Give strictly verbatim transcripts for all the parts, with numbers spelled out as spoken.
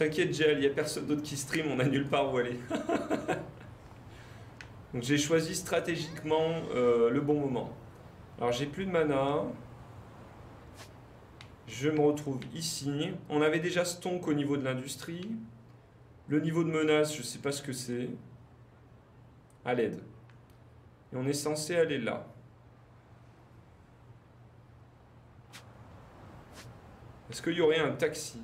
T'inquiète, Gel, il n'y a personne d'autre qui stream, on n'a nulle part où aller. Donc j'ai choisi stratégiquement euh, le bon moment. Alors j'ai plus de mana. Je me retrouve ici. On avait déjà Stonk au niveau de l'industrie. Le niveau de menace, je ne sais pas ce que c'est. À l'aide. Et on est censé aller là. Est-ce qu'il y aurait un taxi?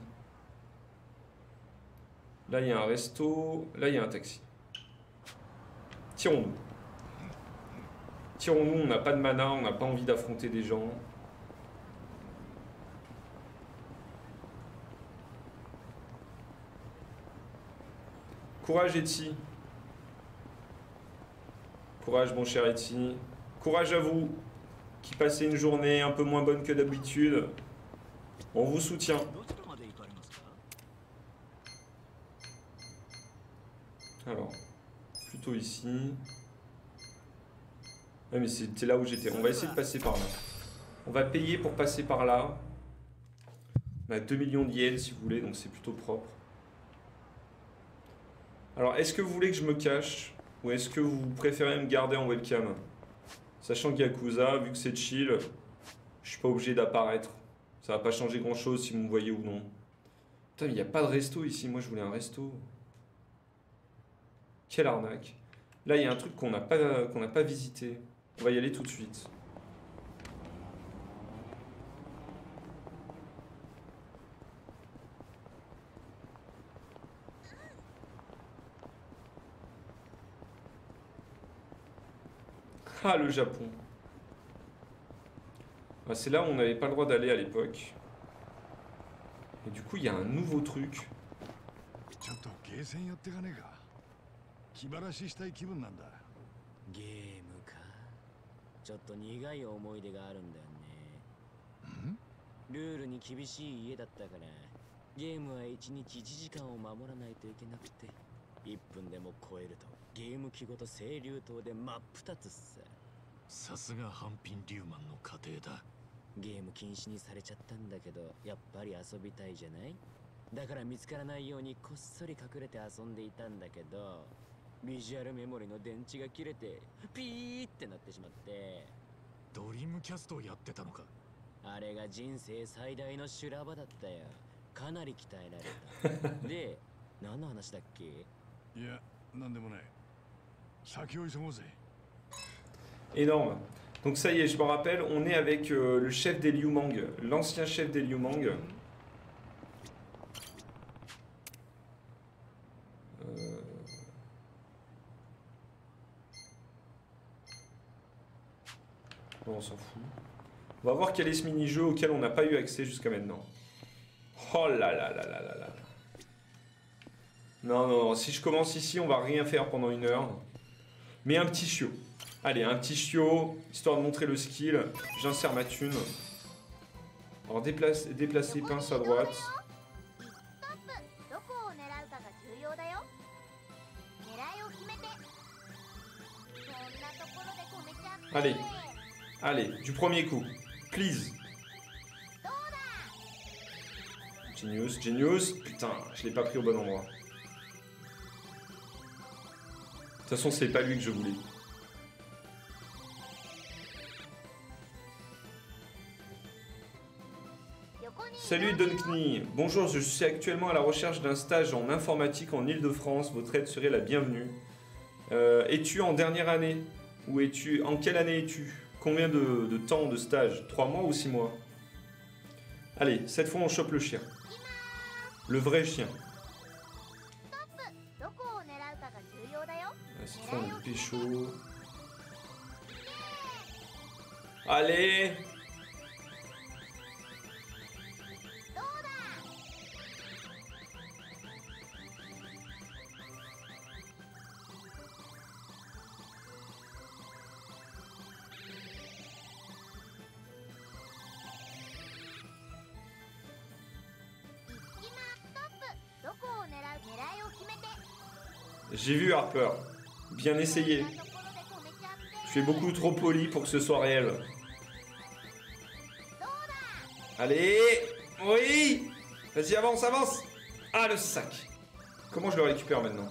Là, il y a un resto. Là, il y a un taxi. Tirons-nous. Tirons-nous, on n'a pas de mana, on n'a pas envie d'affronter des gens. Courage, Etsy. Courage, mon cher Etsy. Courage à vous, qui passez une journée un peu moins bonne que d'habitude. On vous soutient. Alors, plutôt ici. Ouais, mais c'était là où j'étais. On va essayer de passer par là. On va payer pour passer par là. On a deux millions de yens si vous voulez, donc c'est plutôt propre. Alors, est-ce que vous voulez que je me cache? Ou est-ce que vous préférez me garder en webcam? Sachant que Yakuza, vu que c'est chill, je suis pas obligé d'apparaître. Ça va pas changer grand-chose si vous me voyez ou non. Putain, il n'y a pas de resto ici. Moi, je voulais un resto. Quelle arnaque. Là, il y a un truc qu'on n'a pas, qu'on n'a pas visité. On va y aller tout de suite. Ah, le Japon. Ah, c'est là où on n'avait pas le droit d'aller à l'époque. Et du coup, il y a un nouveau truc. ちょっとゲーセン寄ってかねえか。気晴らししたい気分なんだ。 ゲームか。ちょっと苦い思い出があるんだよね。 ん？ ルールに厳しい家だったから、ゲームはいちにちいちじかんを守らないといけなくて、いっぷんでも超えるとゲーム機ごと清流島で真っ二つさ。 さすがハンピンリューマンの家庭だ。 ゲーム禁止にされちゃったんだけど、やっぱり遊びたいじゃない？だから見つからないようにこっそり隠れて遊んでいたんだけど、ビジュアルメモリの電池が切れてピーってなってしまって、 ドリームキャストをやってたのか。 あれが人生最大の修羅場だったよ。かなり鍛えられた。で、何の話だっけ？ いや、なんでもない。先を急ごうぜ。 Énorme. Donc ça y est, je me rappelle, on est avec euh, le chef des Liu Mang, l'ancien chef des Liu Mang. Euh... Bon, on s'en fout. On va voir quel est ce mini-jeu auquel on n'a pas eu accès jusqu'à maintenant. Oh là là là là là là. Non, non, non, si je commence ici, on va rien faire pendant une heure. Mais un petit chiot. Allez, un petit chiot, histoire de montrer le skill. J'insère ma thune. Alors, déplace, déplacer pince à droite. Allez, allez, du premier coup. Please. Genius, genius. Putain, je l'ai pas pris au bon endroit. De toute façon, c'est pas lui que je voulais. Salut Dunkney, bonjour, je suis actuellement à la recherche d'un stage en informatique en Ile-de-France, votre aide serait la bienvenue. Euh, es-tu en dernière année? Ou es-tu... En quelle année es-tu? Combien de, de temps de stage? Trois mois ou six mois? Allez, cette fois on chope le chien. Le vrai chien. Cette fois on est pécho. Allez! J'ai vu Harper. Bien essayé. Tu es beaucoup trop poli pour que ce soit réel. Allez! Oui! Vas-y, avance, avance! Ah, le sac. Comment je le récupère maintenant?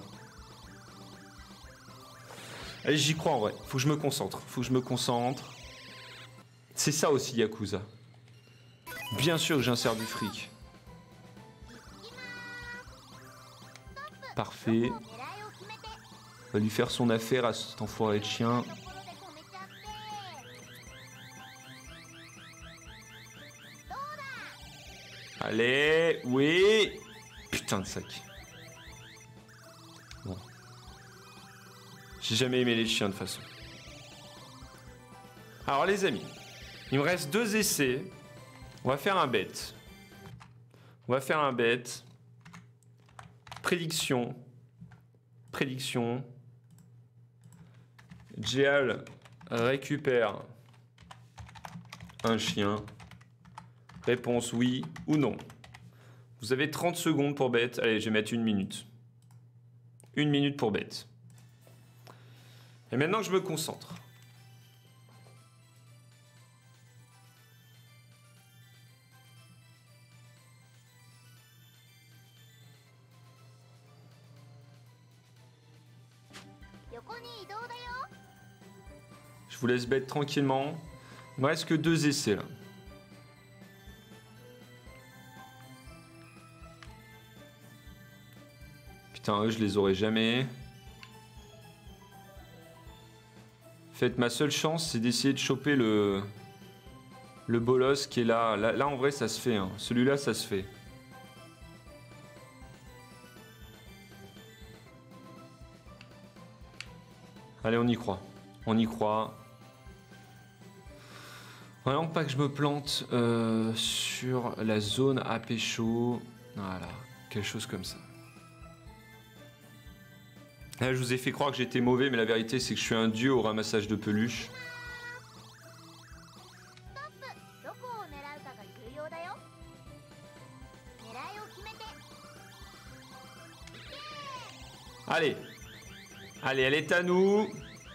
Allez, j'y crois en vrai. Faut que je me concentre. Faut que je me concentre. C'est ça aussi, Yakuza. Bien sûr que j'insère du fric. Parfait. On va lui faire son affaire à cet enfoiré de chien. Allez, oui. Putain de sac. Bon. J'ai jamais aimé les chiens de toute façon. Alors les amis, il me reste deux essais. On va faire un bet. On va faire un bet. Prédiction. Prédiction. Jéal récupère un chien. Réponse oui ou non. Vous avez trente secondes pour bet. Allez, je vais mettre une minute. Une minute pour bet. Et maintenant que je me concentre. Je vous laisse bet tranquillement. Il me reste que deux essais là. Putain, eux je les aurai jamais. En fait, ma seule chance, c'est d'essayer de choper le le bolos qui est là. Là, là en vrai, ça se fait. Hein. Celui-là, ça se fait. Allez, on y croit. On y croit. Vraiment pas que je me plante euh, sur la zone à pécho. Voilà, quelque chose comme ça. Là, je vous ai fait croire que j'étais mauvais, mais la vérité, c'est que je suis un dieu au ramassage de peluches. Allez. Allez, elle est à nous.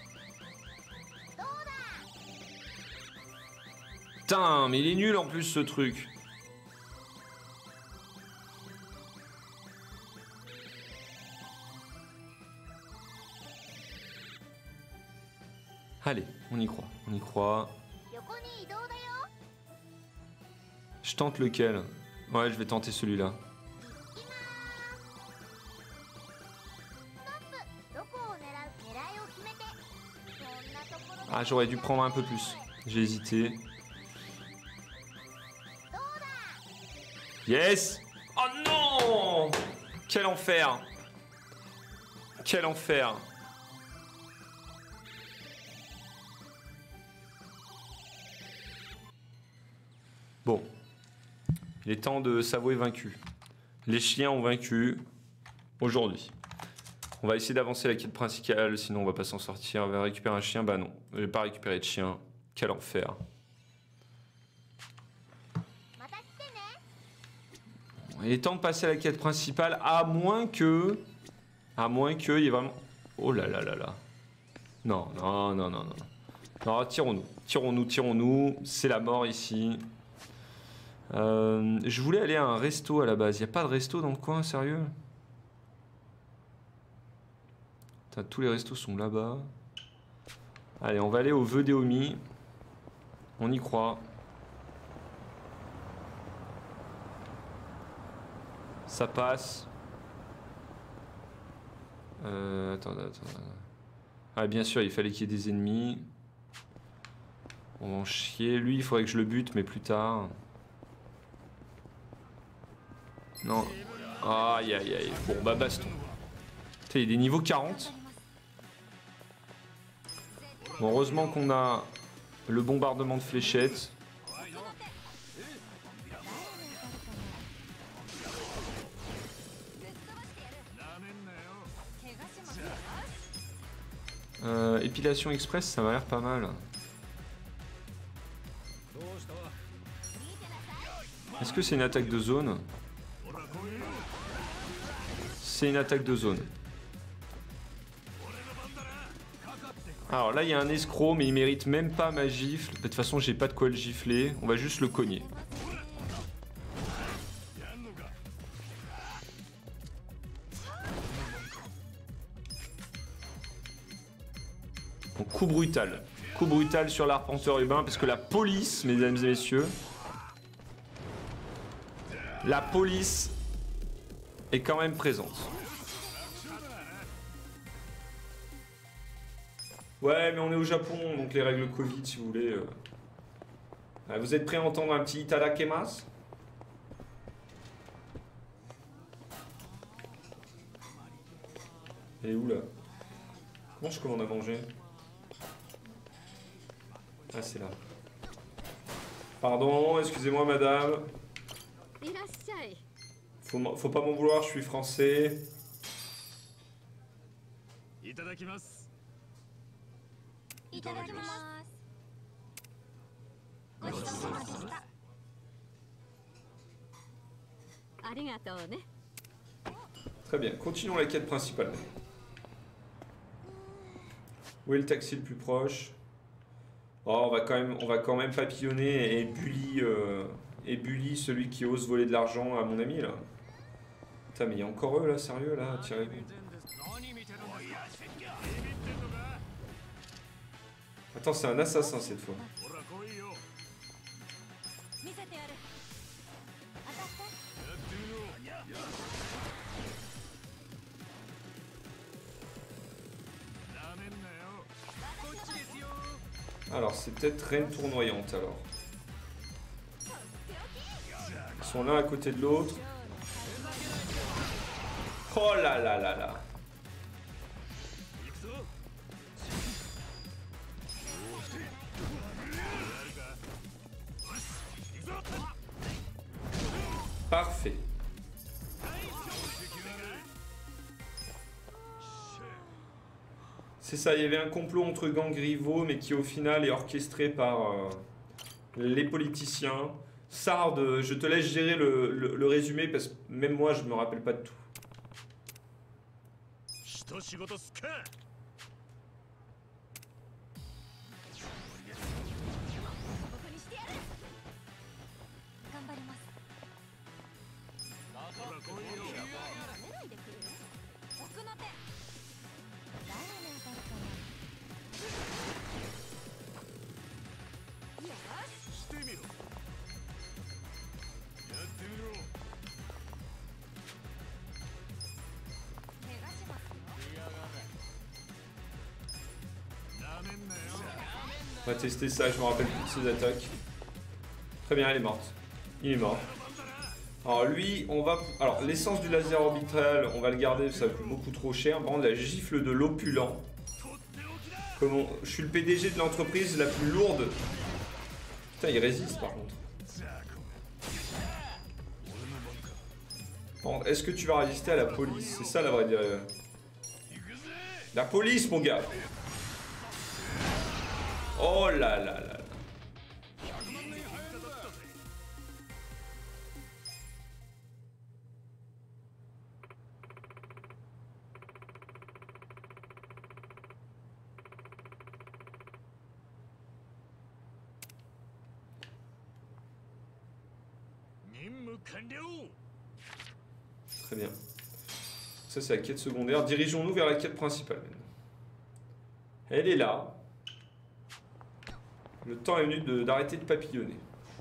Putain, mais il est nul en plus, ce truc. Allez, on y croit, on y croit. Je tente lequel? Ouais, je vais tenter celui-là. Ah, j'aurais dû prendre un peu plus. J'ai hésité. Yes! Oh non! Quel enfer! Quel enfer! Bon, il est temps de s'avouer vaincu. Les chiens ont vaincu aujourd'hui. On va essayer d'avancer la quête principale, sinon on va pas s'en sortir. On va récupérer un chien, bah non, je vais pas récupérer de chien. Quel enfer. Il est temps de passer à la quête principale, à moins que... À moins que il y ait vraiment... Oh là là là là. Non, non, non, non, non. Non, tirons-nous, tirons-nous, tirons-nous. C'est la mort ici. Euh, je voulais aller à un resto à la base. Il n'y a pas de resto dans le coin, sérieux? Putain, tous les restos sont là-bas. Allez, on va aller au vœu d'Eomi. On y croit. Ça passe. Euh, attends, attends. Ah, bien sûr, il fallait qu'il y ait des ennemis. On va en chier. Lui, il faudrait que je le bute, mais plus tard. Non. Aïe, aïe, aïe. Bon, bah, baston. Putain, il y a des niveaux quarante. Bon, heureusement qu'on a le bombardement de fléchettes. Euh, épilation express, ça m'a l'air pas mal. Est-ce que c'est une attaque de zone? C'est une attaque de zone. Alors là, il y a un escroc, mais il mérite même pas ma gifle. De toute façon, j'ai pas de quoi le gifler. On va juste le cogner. Donc coup brutal. Coup brutal sur l'arpenteur urbain parce que la police, mesdames et messieurs, la police est quand même présente. Ouais, mais on est au Japon, donc les règles Covid, si vous voulez. Euh... Vous êtes prêts à entendre un petit itadakimasu? Et où là? Comment je commande à manger? Ah, c'est là. Pardon, excusez-moi madame. Faut, faut pas m'en vouloir, je suis français. Itadakimasu. Très bien, continuons la quête principale. Où est le taxi le plus proche? Oh, on va quand même, on va quand même papillonner et bully, euh, et bully celui qui ose voler de l'argent à mon ami là. Putain, mais il y a encore eux là, sérieux là, tirez-vous. Attends, c'est un assassin cette fois. Alors, c'est peut-être reine tournoyante alors. Ils sont l'un à côté de l'autre. Oh là là là là. Parfait. C'est ça, il y avait un complot entre gangs rivaux, mais qui au final est orchestré par euh, les politiciens. Sard, je te laisse gérer le, le, le résumé, parce que même moi, je me rappelle pas de tout. On va tester ça, je me rappelle plus de ses attaques. Très bien, elle est morte. Il est mort. Alors lui, on va... Alors l'essence du laser orbital, on va le garder, ça coûte beaucoup trop cher. Par contre, la gifle de l'opulent. Comment... Je suis le P D G de l'entreprise la plus lourde. Putain, il résiste par contre. Bon, est-ce que tu vas résister à la police? C'est ça la vraie... La police, mon gars. Oh là là là là. Très bien. Ça c'est la quête secondaire. Dirigeons-nous vers la quête principale. Elle est là. Le temps est venu d'arrêter de, de papillonner.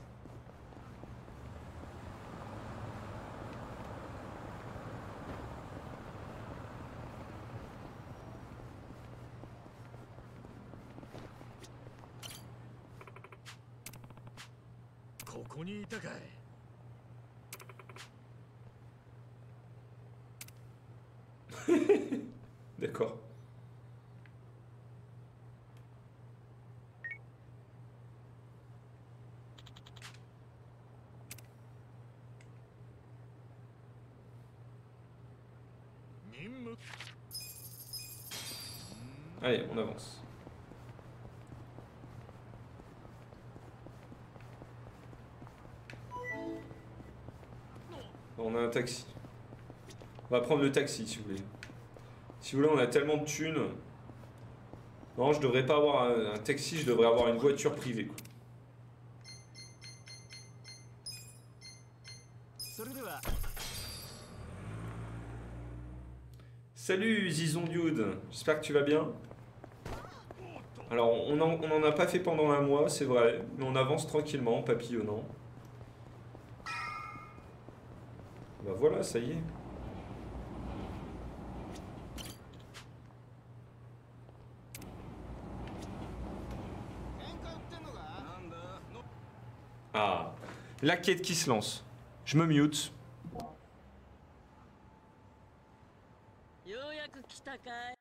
D'accord. Allez, on avance. On a un taxi. On va prendre le taxi si vous voulez. Si vous voulez, on a tellement de thunes. Non, je devrais pas avoir un, un taxi, je devrais avoir une voiture privée, quoi. Salut Zizon Dude, j'espère que tu vas bien. Alors, on n'en on en a pas fait pendant un mois, c'est vrai, mais on avance tranquillement, en papillonnant. Bah voilà, ça y est. Ah, la quête qui se lance. Je me mute. ようやく来たかい。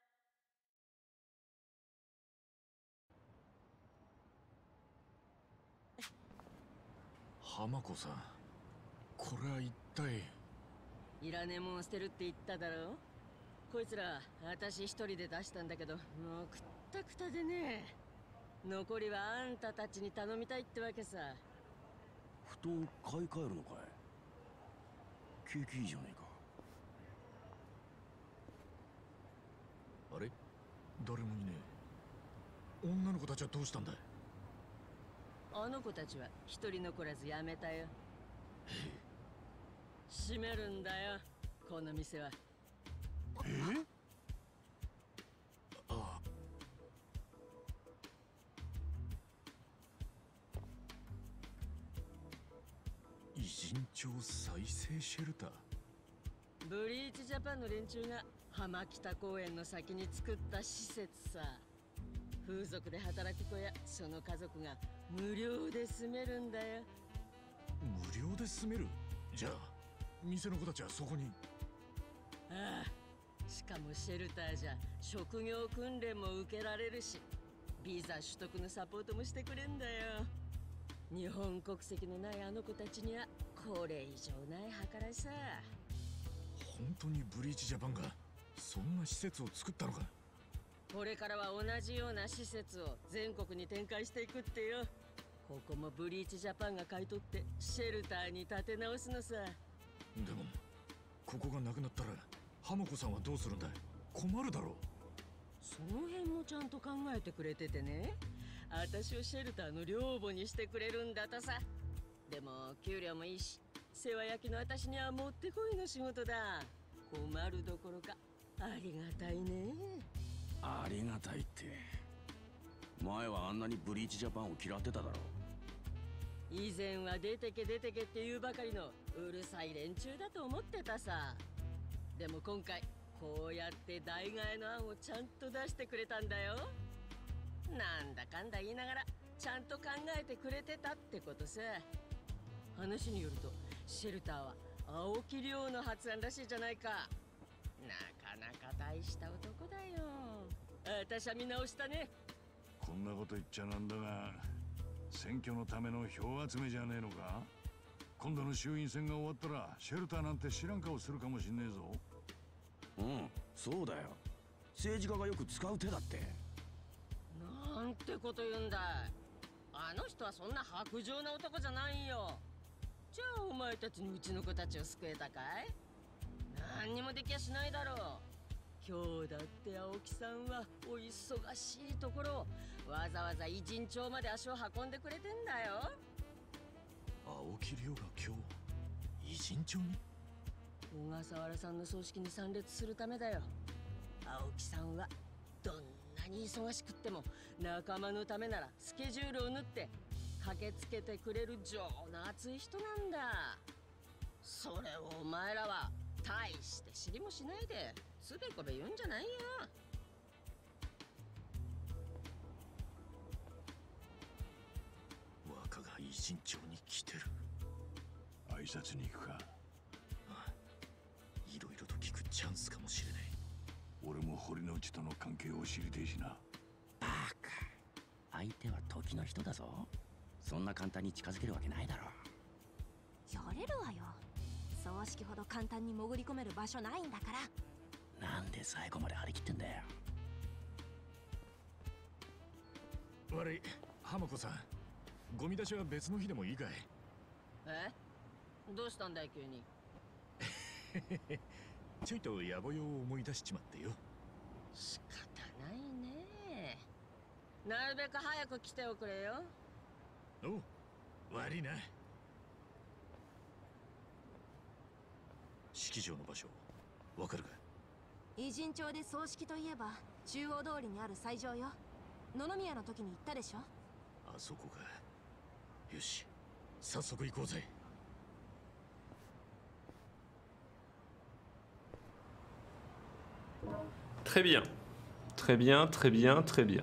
浜子さん、これは一体。 いらねえもん捨てるって言っただろ。こいつら私一人で出したんだけど、もうくったくたでね。残りはあんたたちに頼みたいってわけさ。 ふと買い替えるのかい。景気いいじゃねえか。 あれ、誰もいねえ。女の子たちはどうしたんだい。 あの子たちは一人残らずやめたよ。閉めるんだよ、この店は。 え？ ああ。偉人町再生シェルター。 ブリーチジャパンの連中が浜北公園の先に作った施設さ。風俗で働く子やその家族が無料で住めるんだよ。 無料で住める？じゃあ店の子たちはそこに。 ああ、しかもシェルターじゃ職業訓練も受けられるし、ビザ取得のサポートもしてくれんだよ。日本国籍のないあの子たちにはこれ以上ない計らいさ。 本当にブリーチジャパンがそんな施設を作ったのか。 これからは同じような施設を全国に展開していくってよ。ここもブリーチジャパンが買い取ってシェルターに建て直すのさ。 でもここがなくなったら浜子さんはどうするんだい。困るだろう。 その辺もちゃんと考えてくれててね。私をシェルターの寮母にしてくれるんだとさ。でも給料もいいし、世話焼きの私にはもってこいの仕事だ。困るどころかありがたいね。 ありがたいって。前はあんなにブリーチジャパンを嫌ってただろ。 以前は出てけ出てけって言うばかりのうるさい連中だと思ってたさ。でも今回こうやって代替えの案をちゃんと出してくれたんだよ。なんだかんだ言いながらちゃんと考えてくれてたってことさ。話によるとシェルターは青木亮の発案らしいじゃないか。なかなか大した男だよ。私は見直したね。 こんなこと言っちゃなんだが、選挙のための票集めじゃねえのか。今度の衆院選が終わったらシェルターなんて知らん顔するかもしんねえぞ。 うん、そうだよ。政治家がよく使う手だって。 なんてこと言うんだい。あの人はそんな薄情な男じゃないよ。じゃあお前たちにうちの子たちを救えたかい。何にもできやしないだろう。今日だって青木さんはお忙しいところをわざわざ偉人町まで足を運んでくれてんだよ。 青木亮が今日偉人町に。 小笠原さんの葬式に参列するためだよ。青木さんはどんなに忙しくっても仲間のためならスケジュールを縫って駆けつけてくれる情の熱い人なんだ。それをお前らは大して知りもしないでつべこべ言うんじゃないよ。 若が偉人町に来てる。 挨拶に行くか。 いろいろと聞くチャンスかもしれない。 俺も堀之内との関係を知りてえしな。 バカ。相手は時の人だぞ。そんな簡単に近づけるわけないだろ。 やれるわよ。葬式ほど簡単に潜り込める場所ないんだから。 なんで最後まで張り切ってんだよ。 悪い、浜子さん。ゴミ出しは別の日でもいいかい。 え？どうしたんだい急に。 ちょいと野暮用を思い出しちまってよ。 仕方ないね。なるべく早く来ておくれよ。 おう、悪いな。式場の場所わかるか。 偉人町で葬式といえば中央通りにある斎場よ。 野々宮の時に言ったでしょ。 あそこか。よし、早速行こうぜ。 Très bien. Très bien, très bien, très bien.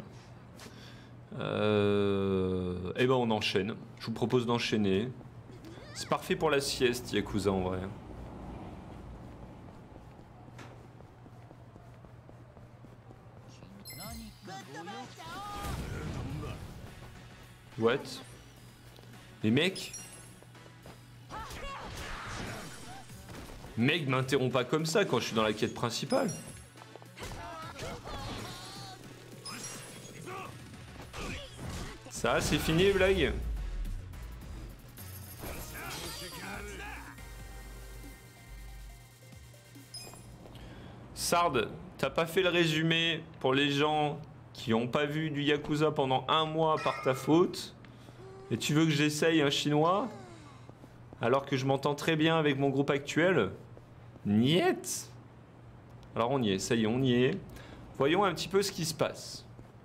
Euh... Eh ben on enchaîne. Je vous propose d'enchaîner. C'est parfait pour la sieste, Yakuza en vrai. What? Les mecs? Mec, m'interromps pas comme ça quand je suis dans la quête principale. Ça, c'est fini les blagues. Sard, t'as pas fait le résumé pour les gens qui ont pas vu du Yakuza pendant un mois par ta faute. Et tu veux que j'essaye un chinois alors que je m'entends très bien avec mon groupe actuel? Niet. Alors on y est, ça y est, on y est. Voyons un petit peu ce qui se passe.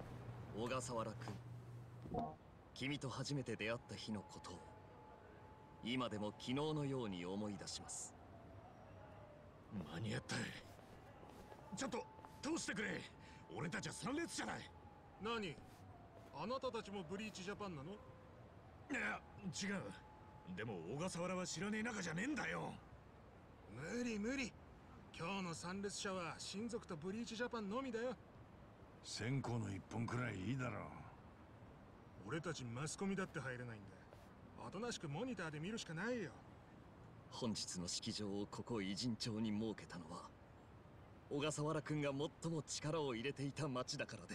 君と初めて出会った日のことを今でも昨日のように思い出します。 間に合った。ちょっと通してくれ。俺たちは参列者だ。 何？あなたたちもブリーチジャパンなの？ いや、違う。でも小笠原は知らねえ仲じゃねえんだよ。 無理無理。今日の参列者は親族とブリーチジャパンのみだよ。 線香の一本くらいいいだろう。 俺たちマスコミだって入れないんだ。おとなしくモニターで見るしかないよ。 本日の式場をここ偉人町に設けたのは小笠原君が最も力を入れていた町だからです。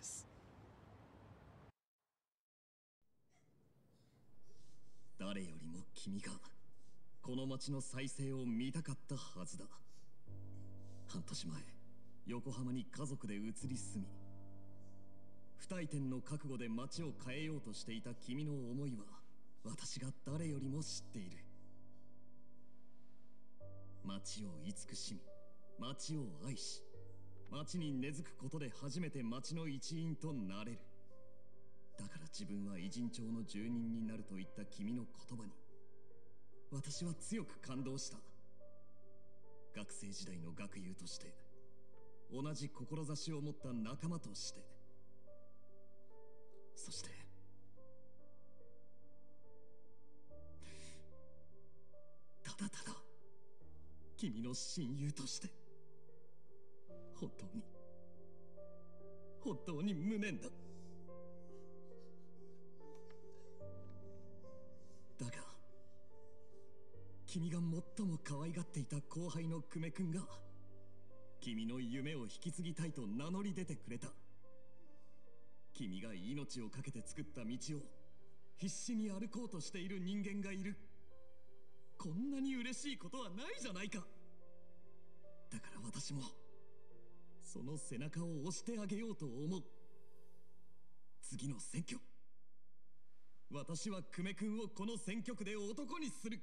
誰よりも君がこの町の再生を見たかったはずだ。半年前横浜に家族で移り住み不退転の覚悟で町を変えようとしていた君の思いは私が誰よりも知っている。町を慈しみ町を愛し町に根付くことで初めて町の一員となれる。だから自分は偉人町の住人になるといった君の言葉に私は強く感動した。学生時代の学友として同じ志を持った仲間としてそしてただただ君の親友として本当に本当に無念だ。だが君が最も可愛がっていた後輩の久米君が君の夢を引き継ぎたいと名乗り出てくれた。君が命を懸けて作った道を必死に歩こうとしている人間がいる。こんなに嬉しいことはないじゃないか。だから私もその背中を押してあげようと思う。次の選挙私は久米君をこの選挙区で男にする。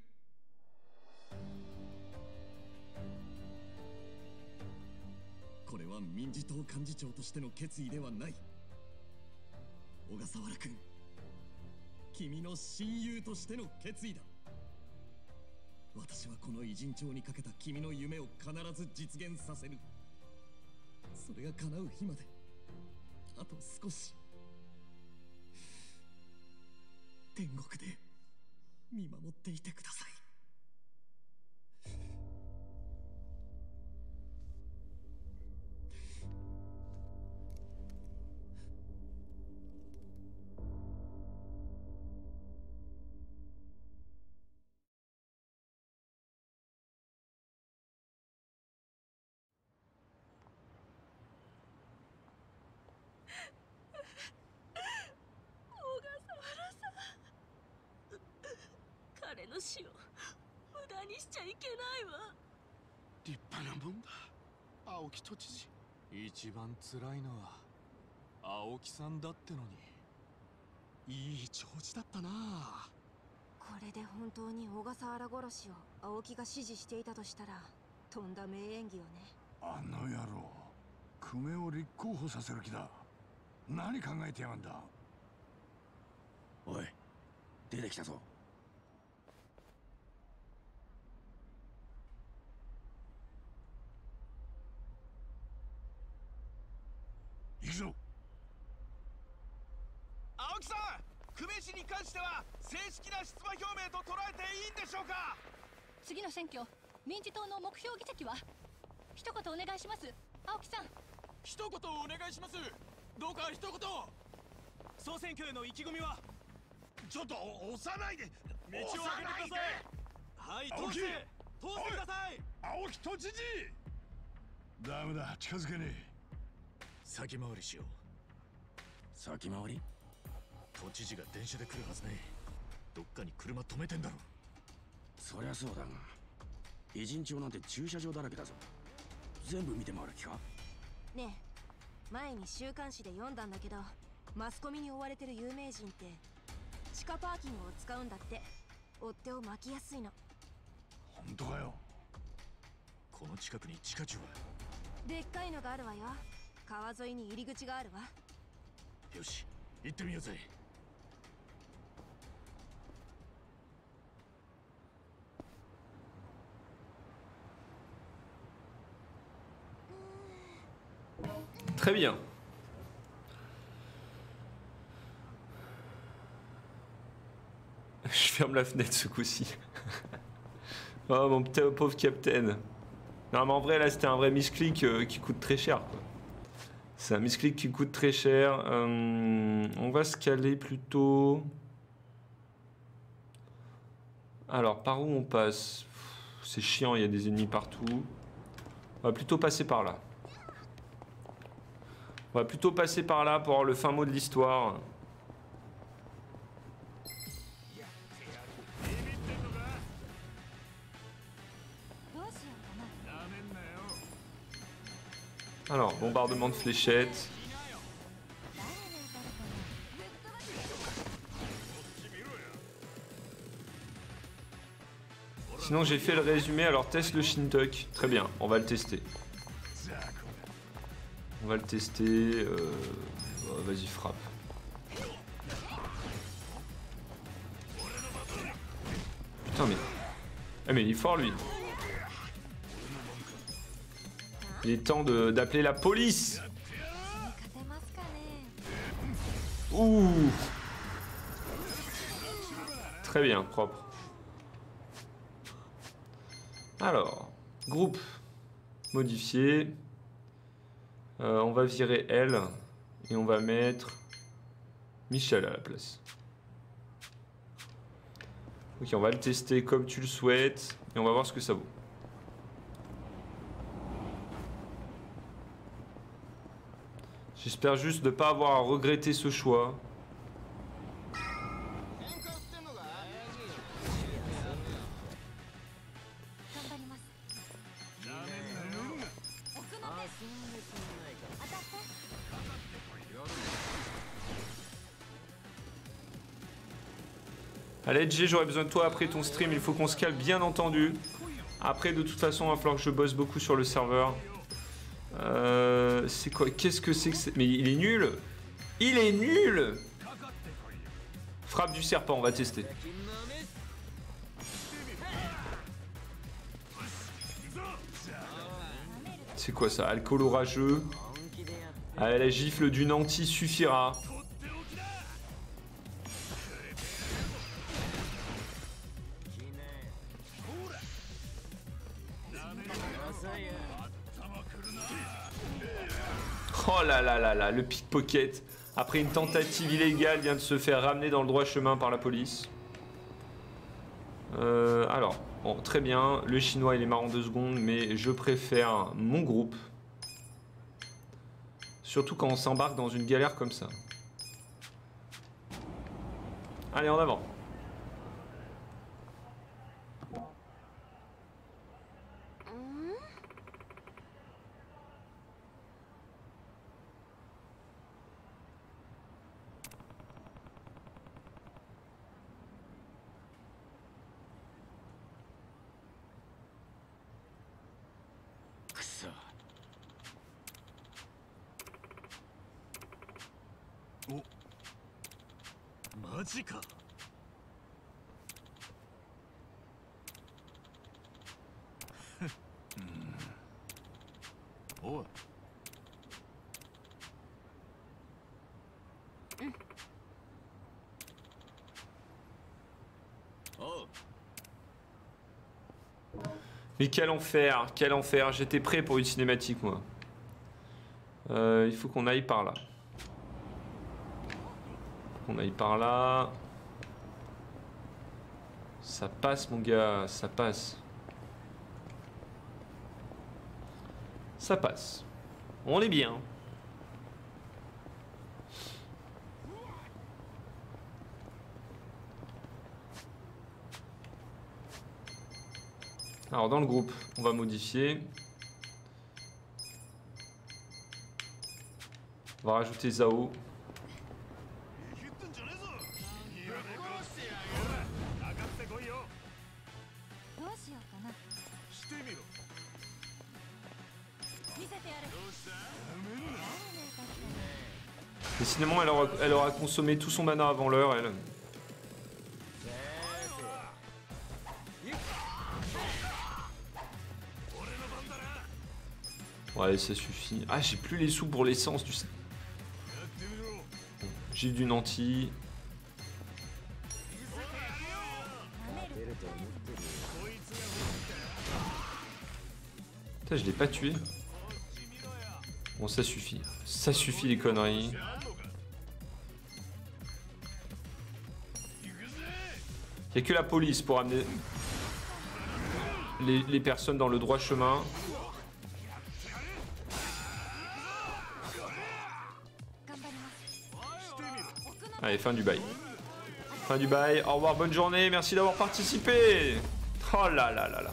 これは民事党幹事長としての決意ではない。小笠原君、君の親友としての決意だ。私はこの偉人帳にかけた君の夢を必ず実現させる。それが叶う日まであと少し。天国で見守っていてください。 彼の死を無駄にしちゃいけないわ。 立派なもんだ、青木都知事。一番辛いのは青木さんだってのに。いい調子だったな。 これで本当に小笠原殺しを青木が指示していたとしたらとんだ名演技よね。 あの野郎、久米を立候補させる気だ。 何考えてやがんだ。 おい、出てきたぞ。 行くぞ。 青木さん、久米氏に関しては正式な出馬表明と捉えていいんでしょうか。 次の選挙、民自党の目標議席は？一言お願いします、青木さん。 一言お願いします。どうか一言。総選挙への意気込みは？ ちょっと押さないで。 道を開けてください。はい、通して通してください。 青木都知事。 ダメだ、近づけねえ。 先回りしよう。 先回り？ 都知事が電車で来るはずね。どっかに車止めてんだろ。 そりゃそうだが、偉人町なんて駐車場だらけだぞ。全部見て回る気か？ ねえ、前に週刊誌で読んだんだけど、マスコミに追われてる有名人って地下パーキングを使うんだって。追っ手を巻きやすいの。 本当かよ。 この近くに地下駐は？ でっかいのがあるわよ。川沿いに入り口があるわ。 よし、行ってみようぜ。 Très bien. Je ferme la fenêtre ce coup-ci. Oh mon petit pauvre capitaine. Non mais en vrai là c'était un vrai misclick euh, qui coûte très cher quoi. C'est un misclick qui coûte très cher. Euh, on va se caler plutôt. Alors par où on passe? C'est chiant, il y a des ennemis partout. On va plutôt passer par là. On va plutôt passer par là pour avoir le fin mot de l'histoire. Alors, bombardement de fléchettes. Sinon, j'ai fait le résumé, alors teste le Shintok. Très bien, on va le tester. On va le tester. Euh... Oh, vas-y, frappe. Putain, mais... Ah, mais il est fort, lui. Il est temps d'appeler la police. Ouh. Très bien, propre. Alors, groupe modifié. Euh, on va virer elle et on va mettre Michel à la place. Ok, on va le tester comme tu le souhaites et on va voir ce que ça vaut. J'espère juste de ne pas avoir à regretter ce choix. Allez G, j'aurai besoin de toi après ton stream, il faut qu'on se cale bien entendu. Après de toute façon il va falloir que je bosse beaucoup sur le serveur. Euh, c'est quoi? Qu'est-ce que c'est que c'est? Mais il est nul. Il est nul. Frappe du serpent, on va tester. C'est quoi ça? Alcool orageux. Allez, la gifle du nanti suffira. Oh là là là là, le pickpocket, après une tentative illégale, vient de se faire ramener dans le droit chemin par la police. Euh, alors, bon, très bien, le chinois il est marrant deux secondes, mais je préfère mon groupe. Surtout quand on s'embarque dans une galère comme ça. Allez, en avant. マジか。 おい。 おう。 Mais quel enfer, quel enfer. J'étais prêt pour une cinématique, moi. Euh, il faut qu'on aille par là. On aille par là. Ça passe, mon gars, ça passe. Ça passe. On est bien. Alors dans le groupe, on va modifier. On va rajouter Zao. Décidément, elle aura, elle aura consommé tout son mana avant l'heure, elle. Ouais, ça suffit. Ah, j'ai plus les sous pour l'essence, tu sais. J'ai du nanti. Putain, je l'ai pas tué. Bon, ça suffit. Ça suffit les conneries. Il n'y a que la police pour amener les, les personnes dans le droit chemin. Allez, fin du bail. Fin du bail. Au revoir, bonne journée. Merci d'avoir participé. Oh là là là là.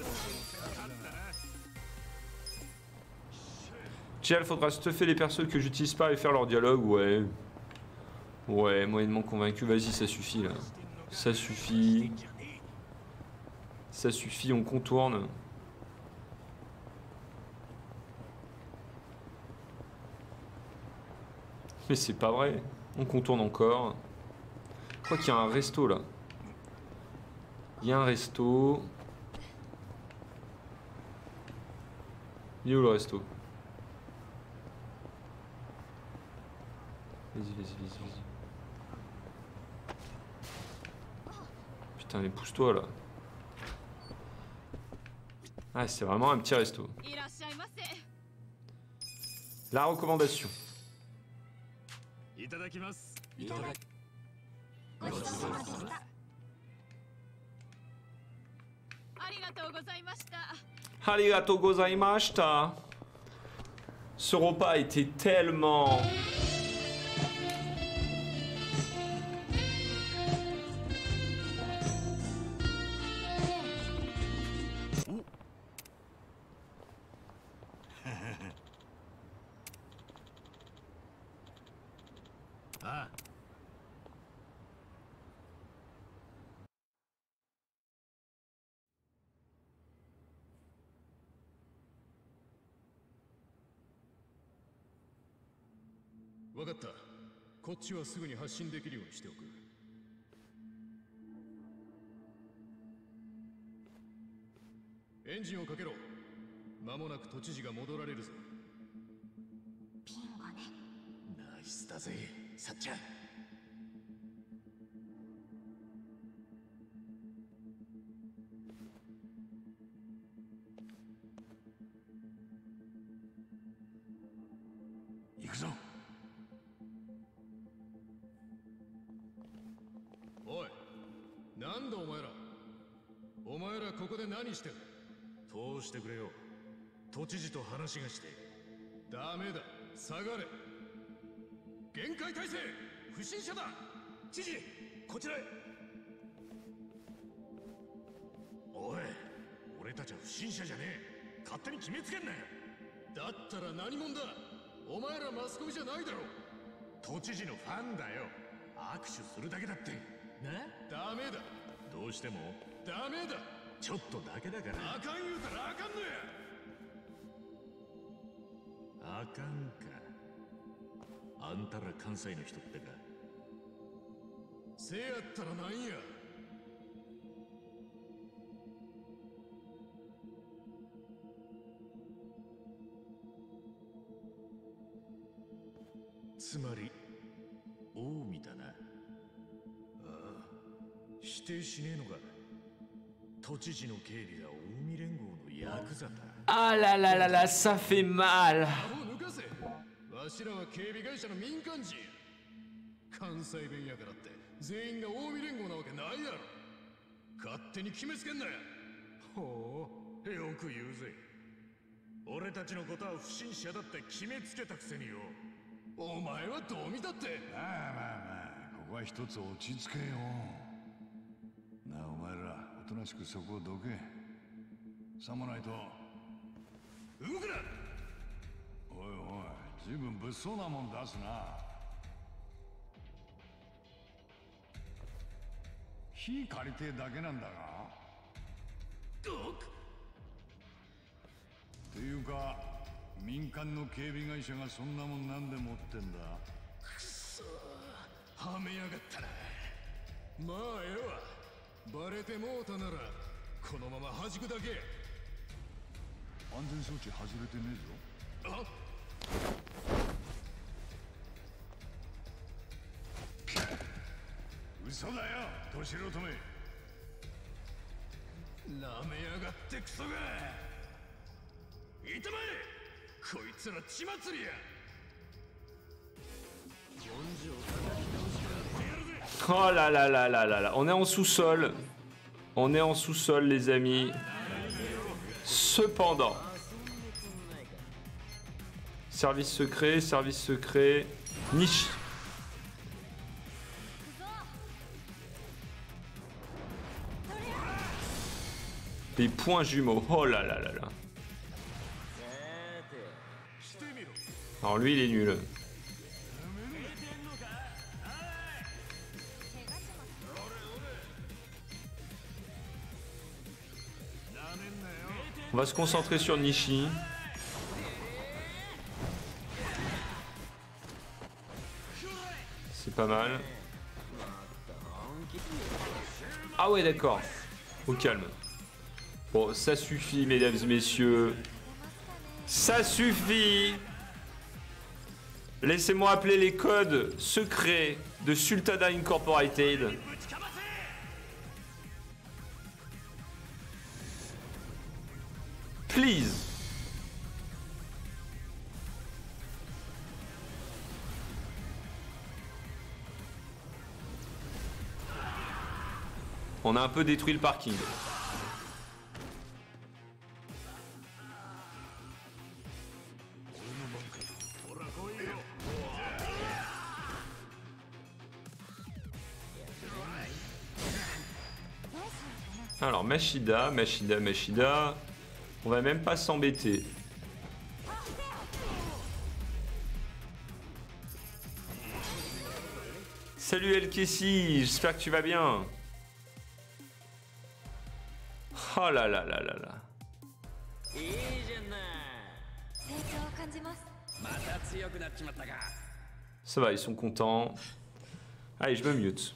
Tiens, il faudra stuffer les personnes que j'utilise pas et faire leur dialogue. Ouais. Ouais, moyennement convaincu. Vas-y, ça suffit là. Ça suffit. Ça suffit, on contourne. Mais c'est pas vrai. On contourne encore. Je crois qu'il y a un resto là. Il y a un resto. Il est où le resto? Vas-y, vas-y, vas-y, vas-y. Putain, mais pousse-toi là. Ah, c'est vraiment un petit resto. La recommandation. Arigatou gozaimashita. Ce repas était tellement... Ah. わかった。こっちはすぐに発信できるようにしておく。エンジンをかけろ。間もなく都知事が戻られるぞ。 ピンゴね。 ナイスだぜ、さっちゃん。行くぞ。おい、なんだお前ら。お前らここで何してる？通してくれよ。都知事と話がして。ダメだ、下がれ。限界態勢、不審者だ。知事、こちらへ。おい、俺たちは不審者じゃねえ。勝手に決めつけんなよ。だったら何者だ。お前らマスコミじゃないだろ。都知事のファンだよ。握手するだけだって。ね？ダメだ。どうしてもダメだ。ちょっとだけだから。あかん言うたらあかんのや。あかんか。あんたら関西の人ってか。 せやったらなんや。つまり近江だな。ああ、否定しねえのか。都知事の警備が近江連合のヤクザだ。 Ah là là là là, ça fait mal. 抜かせ。わしらは警備会社の民間人や。関西弁やからって全員が近江連合なわけないやろ。勝手に決めつけんなや。ほう、よく言うぜ。俺たちのことは不審者だって決めつけたくせによ。お前はどう見たって。 まあまあまあ、ここは一つ落ち着けよ。なあお前ら、おとなしくそこをどけ。さもないと。 動くな。 おいおい、ずいぶん物騒なもん出すな。火借りてえだけなんだが。っていうか、民間の警備会社がそんなもんなんで持ってんだ。 くそー、はめやがったな。まあええわ。バレてもうたならこのまま弾くだけ。 安全装置外れてねえぞ。 あ、 嘘だよ、ど素人め。 なめやがってクソが。いたまえ、こいつら血祭りや。 Oh là là là là là là. On est en sous-sol. On est en sous-sol, les amis. Cependant. Service secret, service secret. Niche. Des points jumeaux. Oh là là là là. Alors lui, il est nul. On va se concentrer sur Nishi. C'est pas mal. Ah ouais, d'accord. Au calme. Bon, ça suffit, mesdames et messieurs. Ça suffit. Laissez-moi appeler les codes secrets de Sultana Incorporated. Please. On a un peu détruit le parking. Alors Machida, Machida, Machida. On va même pas s'embêter. Salut El Kessi, j'espère que tu vas bien. Oh là là là là là. Ça va, ils sont contents. Allez, je me mute.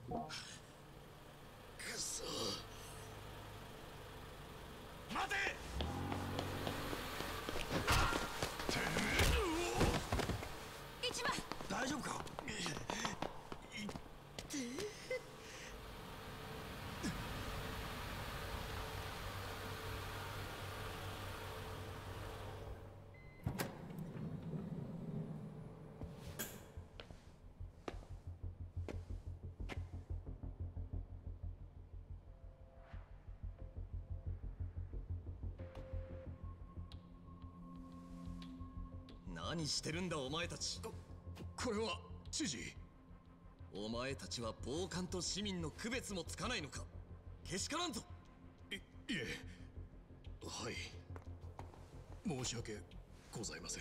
何してるんだお前たち。 ここれは知事。 お前たちは暴漢と市民の区別もつかないのか。けしからんぞ。 いいえ、はい、申し訳ございません。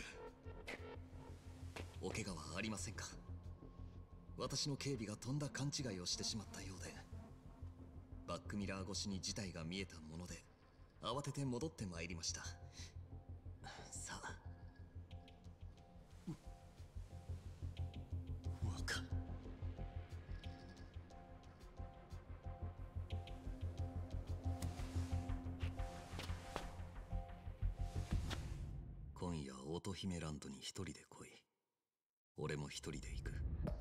お怪我はありませんか。私の警備がとんだ勘違いをしてしまったようで、バックミラー越しに事態が見えたもので慌てて戻ってまいりました。さあ姫ランドに一人で来い。俺も一人で行く。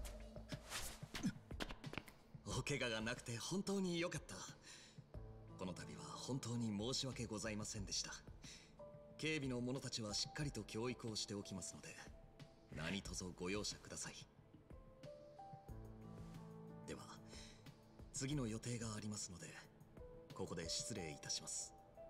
お怪我がなくて本当に良かった。この度は本当に申し訳ございませんでした。警備の者たちはしっかりと教育をしておきますので、何卒ご容赦ください。では次の予定がありますので、ここで失礼いたします。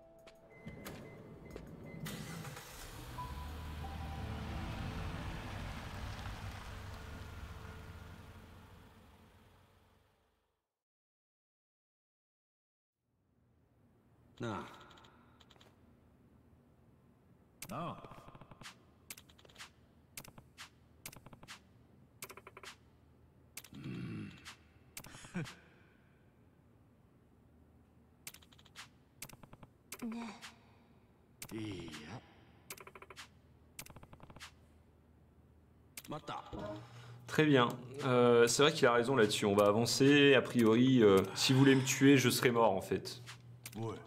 なあ。 ああ。 うんねいいや。待った。 Très bien. Euh, c'est vrai qu'il a raison là-dessus. On va avancer. A priori, euh, si vous voulez me tuer, je serai mort en fait. Ouais.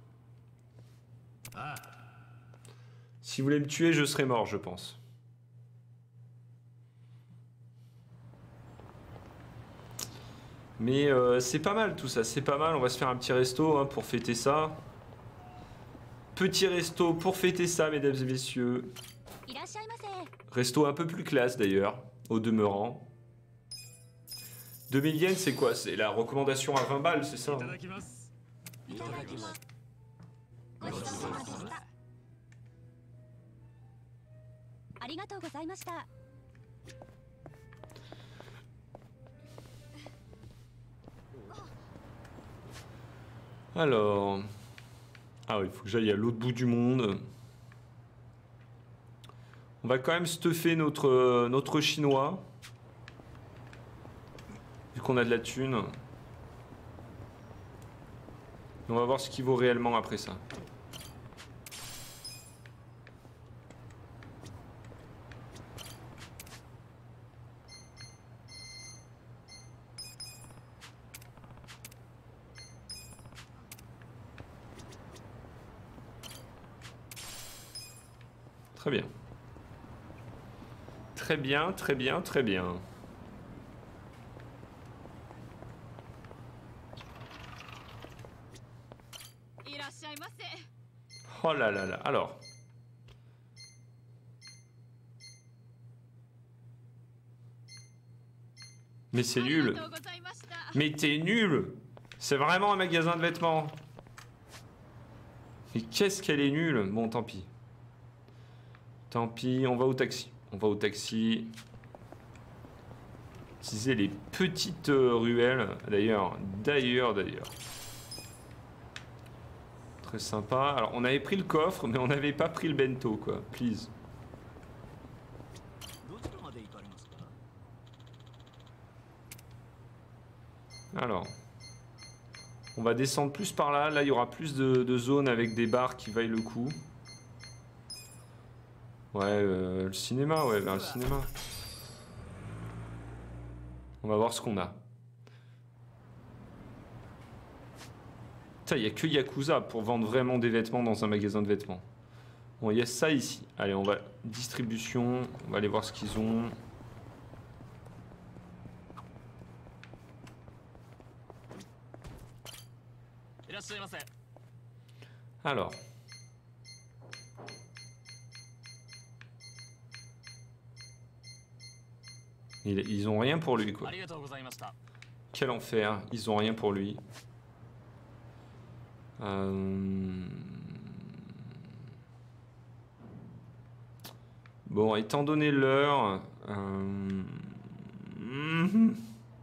Ah. Si vous voulez me tuer, je serai mort, je pense. Mais euh, c'est pas mal tout ça, c'est pas mal. On va se faire un petit resto hein, pour fêter ça. Petit resto pour fêter ça, mesdames et messieurs. Resto un peu plus classe d'ailleurs, au demeurant. deux mille yens, c'est quoi? C'est la recommandation à vingt balles, c'est ça hein? Alors... Ah oui, il faut que j'aille à l'autre bout du monde. On va quand même stuffer notre, notre chinois. Vu qu'on a de la thune. Et on va voir ce qu'il vaut réellement après ça. Très bien. Très bien, très bien, très bien. Oh là là là, alors. Mais c'est nul. Mais t'es nul. C'est vraiment un magasin de vêtements. Mais qu'est-ce qu'elle est nulle. Bon, tant pis. Tant pis, on va au taxi. On va au taxi. Utiliser les petites euh, ruelles. D'ailleurs, d'ailleurs, d'ailleurs. Très sympa. Alors, on avait pris le coffre, mais on n'avait pas pris le bento, quoi. Please. Alors. On va descendre plus par là. Là, il y aura plus de, de zones avec des bars qui vaillent le coup. Ouais, euh, le cinéma, ouais, vers le cinéma. On va voir ce qu'on a. Putain, il n'y a que Yakuza pour vendre vraiment des vêtements dans un magasin de vêtements. Bon, il y a ça ici. Allez, on va... Distribution, on va aller voir ce qu'ils ont. Alors... Ils, ils ont rien pour lui, quoi. Quel enfer, ils ont rien pour lui. Euh... Bon, étant donné l'heure... Euh... Mm-hmm.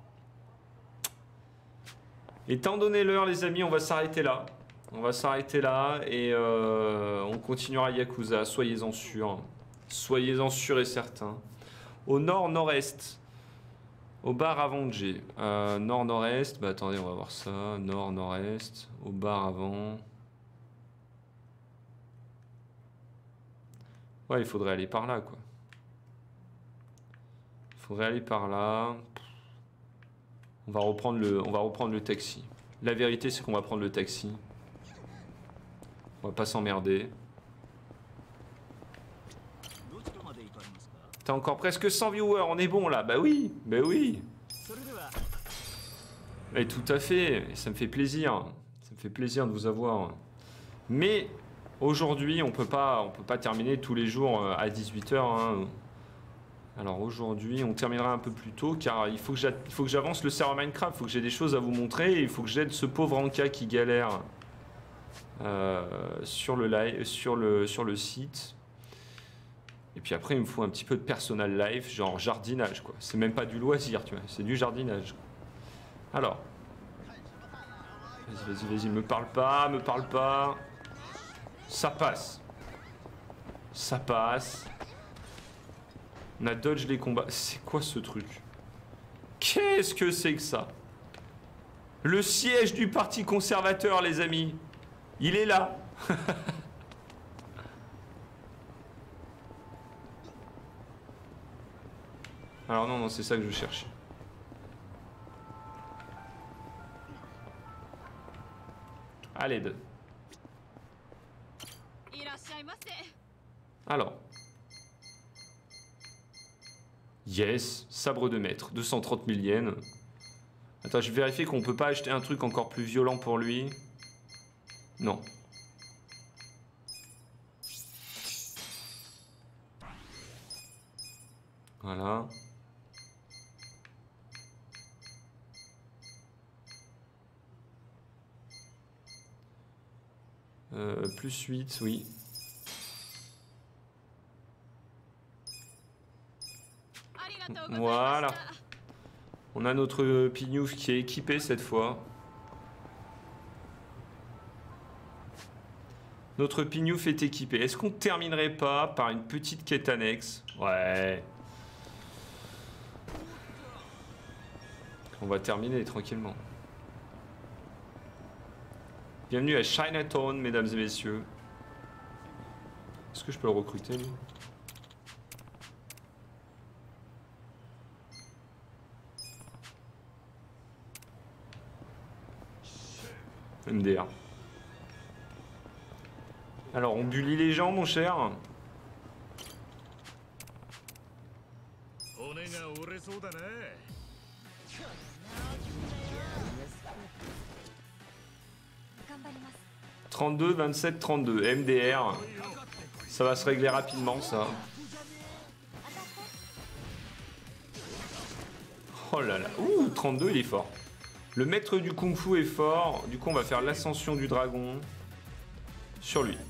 Étant donné l'heure, les amis, on va s'arrêter là. On va s'arrêter là et euh, on continuera Yakuza, soyez-en sûrs. Soyez-en sûrs et certains. Au nord-nord-est, au bar avant G. Euh, nord-nord-est, bah attendez, on va voir ça. Nord-nord-est, au bar avant. Ouais, il faudrait aller par là, quoi. Il faudrait aller par là. On va reprendre le, on va reprendre le taxi. La vérité, c'est qu'on va prendre le taxi. On va pas s'emmerder. T'as encore presque cent viewers, on est bon là. Bah oui, bah oui. Et tout à fait, ça me fait plaisir. Ça me fait plaisir de vous avoir. Mais aujourd'hui, on peut pas, on peut pas terminer tous les jours à dix-huit heures. Hein. Alors aujourd'hui, on terminera un peu plus tôt car il faut que j'avance le serveur Minecraft. Il faut que j'ai des choses à vous montrer. Et il faut que j'aide ce pauvre Anka qui galère euh, sur le live, sur le sur le site. Et puis après, il me faut un petit peu de personal life, genre jardinage quoi. C'est même pas du loisir, tu vois. C'est du jardinage. Alors, vas-y, vas-y, vas-y, me parle pas, me parle pas. Ça passe. Ça passe. On a dodge les combats. C'est quoi ce truc? Qu'est-ce que c'est que ça? Le siège du parti conservateur, les amis. Il est là. Alors non, non, c'est ça que je cherche. À l'aide. Alors. Yes, sabre de maître, deux cent trente mille yens. Attends, je vais vérifier qu'on peut pas acheter un truc encore plus violent pour lui. Non. Voilà. Euh, plus huit, oui. Voilà. On a notre pignouf qui est équipé cette fois. Notre pignouf est équipé. Est-ce qu'on terminerait pas par une petite quête annexe? Ouais. On va terminer tranquillement. Bienvenue à Chinatown, mesdames et messieurs. Est-ce que je peux le recruter, lui? M D R. Alors, on bully les gens, mon cher. trente-deux, vingt-sept, trente-deux. M D R. Ça va se régler rapidement, ça. Oh là là. Ouh, trente-deux, il est fort. Le maître du kung fu est fort. Du coup, on va faire l'ascension du dragon sur lui.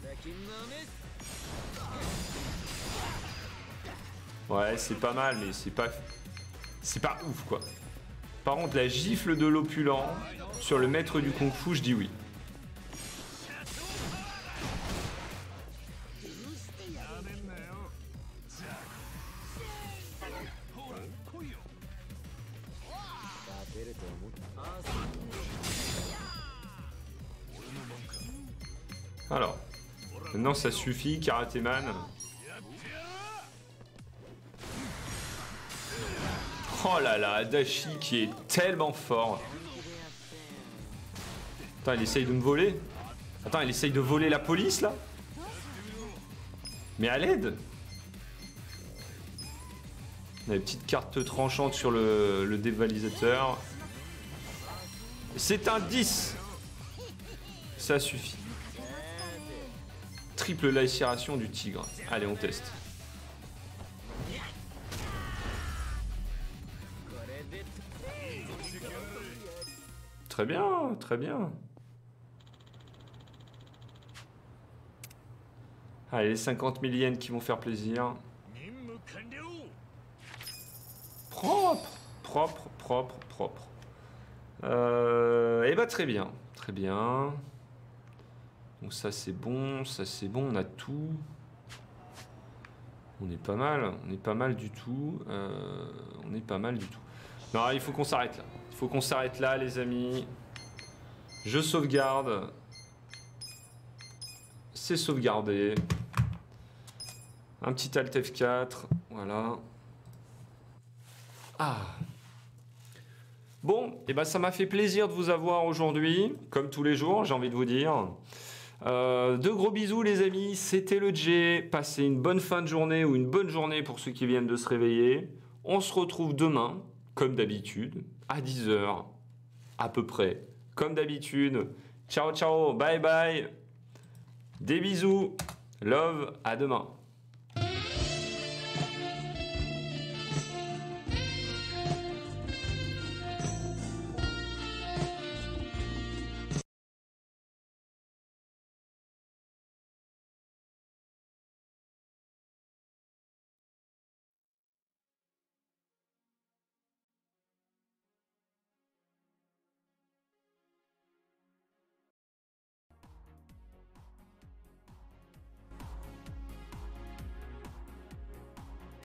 Ouais, c'est pas mal, mais c'est pas... C'est pas ouf, quoi. Par contre, la gifle de l'opulent sur le maître du kung fu, je dis oui. Alors, maintenant ça suffit, Karatéman. Oh là là, Adachi qui est tellement fort. Attends, il essaye de me voler. Attends, il essaye de voler la police là. Mais à l'aide. On a une petite carte tranchante sur le, le dévalisateur. C'est un dix. Ça suffit. Triple lacération du tigre. Allez, on teste. Très bien, très bien. Allez, les cinquante mille yens qui vont faire plaisir. Propre, propre, propre, propre. Euh, et bah très bien, très bien. Donc ça c'est bon, ça c'est bon, on a tout. On est pas mal, on est pas mal du tout. Euh, on est pas mal du tout. Non, il faut qu'on s'arrête là. Il faut qu'on s'arrête là, les amis. Je sauvegarde. C'est sauvegardé. Un petit Alt F quatre, voilà. Ah. Bon, et ben ça m'a fait plaisir de vous avoir aujourd'hui, comme tous les jours, j'ai envie de vous dire. Euh, de gros bisous les amis, c'était le J. Passez une bonne fin de journée ou une bonne journée pour ceux qui viennent de se réveiller. On se retrouve demain, comme d'habitude, à dix heures, à peu près, comme d'habitude. Ciao, ciao, bye bye. Des bisous, love, à demain.